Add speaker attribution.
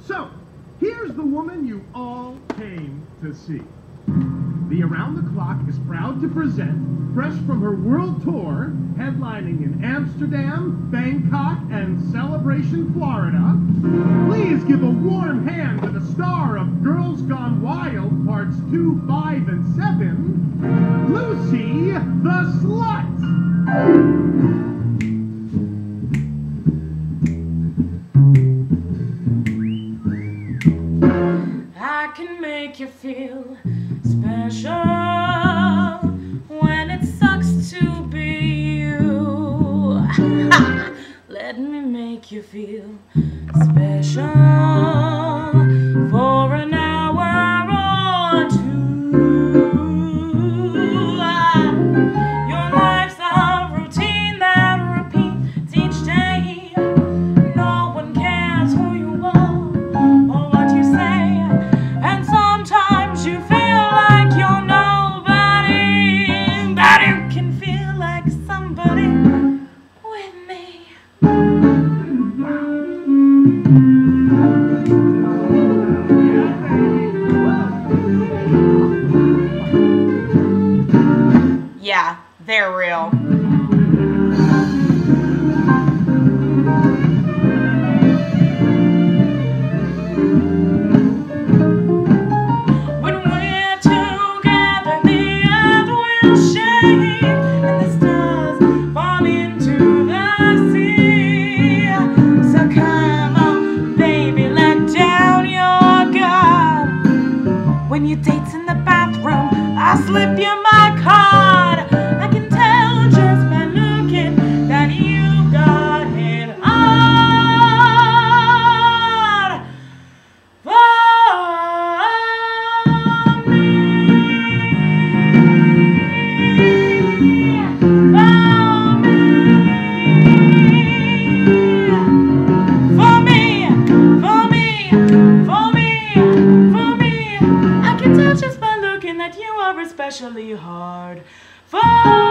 Speaker 1: So, here's the woman you all came to see. The Around the Clock is proud to present, fresh from her world tour, headlining in Amsterdam, Bangkok, and Celebration, Florida. Please give a warm hand to the star of Girls Gone Wild, Parts 2, 5, and 7, Lucy the Slut!
Speaker 2: I can make you feel special when it sucks to be you. Let me make you feel special for an hour or two. Your life's a routine that repeats each day. No one cares who you are or what you say, and sometimes you feel like you're nobody, but you can feel like somebody with me. Yeah, they're real. When your date's in the bathroom, I slip you my card. I can tell just by looking that you got it on for me. Just by looking that you are especially hard for